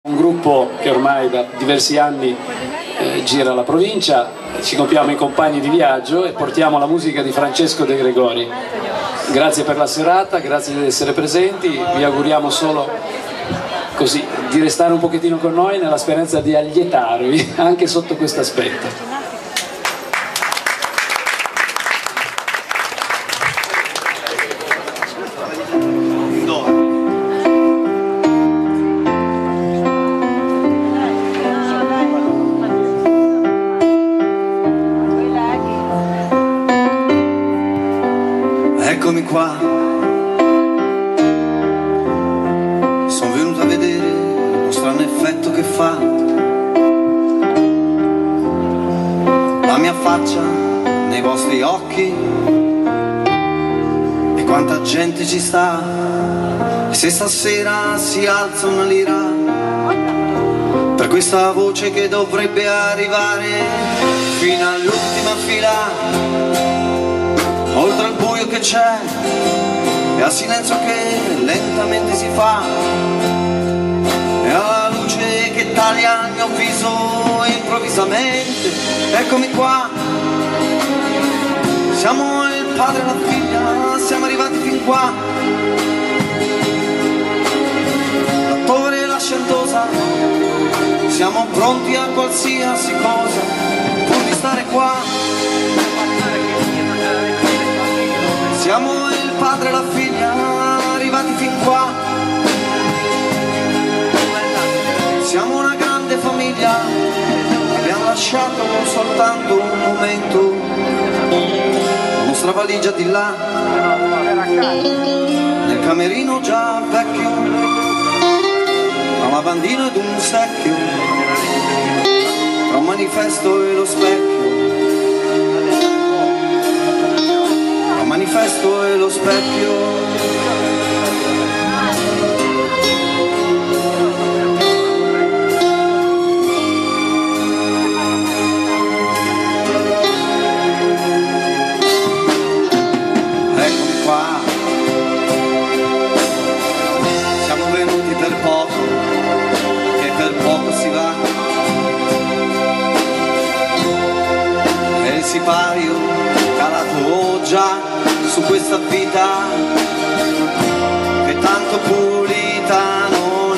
Un gruppo che ormai da diversi anni gira la provincia, ci compiamo i compagni di viaggio e portiamo la musica di Francesco De Gregori. Grazie per la serata, grazie di essere presenti, vi auguriamo solo così di restare un pochettino con noi nella speranza di allietarvi anche sotto questo aspetto. Eccomi qua, sono venuto a vedere lo strano effetto che fa la mia faccia nei vostri occhi e quanta gente ci sta. E se stasera si alza una lira per questa voce che dovrebbe arrivare fino all'ultima fila, oltre al buio che c'è e al silenzio che lentamente si fa e alla luce che taglia il mio viso improvvisamente. Eccomi qua, siamo il padre e la figlia, siamo arrivati fin qua, l'attore e la scendosa, siamo pronti a qualsiasi cosa pur di stare qua. Siamo il padre e la figlia, arrivati fin qua. Siamo una grande famiglia, abbiamo lasciato soltanto un momento, la nostra valigia di là, nel camerino già vecchio, una lavandina ed un secchio, tra un manifesto e lo specchio. Manifesto e lo specchio. Eccomi qua, siamo venuti per poco, che per poco si va, e il sipario calato già su questa vita che tanto pulita non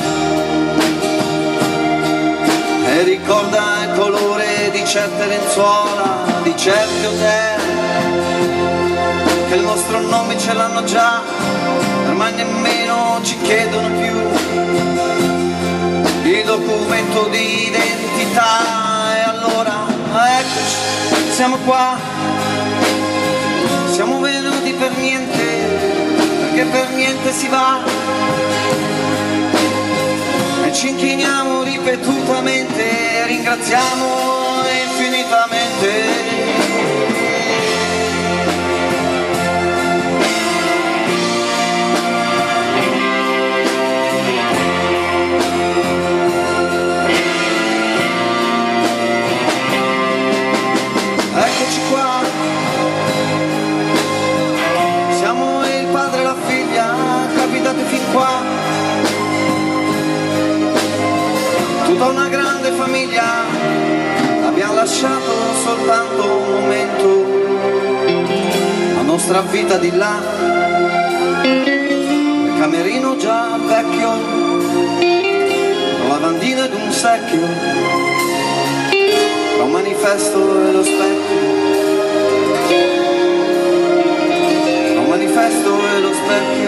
è, e ricorda il colore di certe lenzuola, di certi hotel che il nostro nome ce l'hanno già, ormai nemmeno ci chiedono più il documento di identità. E allora eccoci, siamo qua. Siamo venuti per niente, perché per niente si va, e ci inchiniamo ripetutamente e ringraziamo infinitamente. Eccoci qua. Capitate fin qua, tutta una grande famiglia, abbiamo lasciato soltanto un momento, la nostra vita di là, il camerino già vecchio, la lavandina ed un secchio, tra un manifesto e lo specchio, tra un manifesto e lo specchio.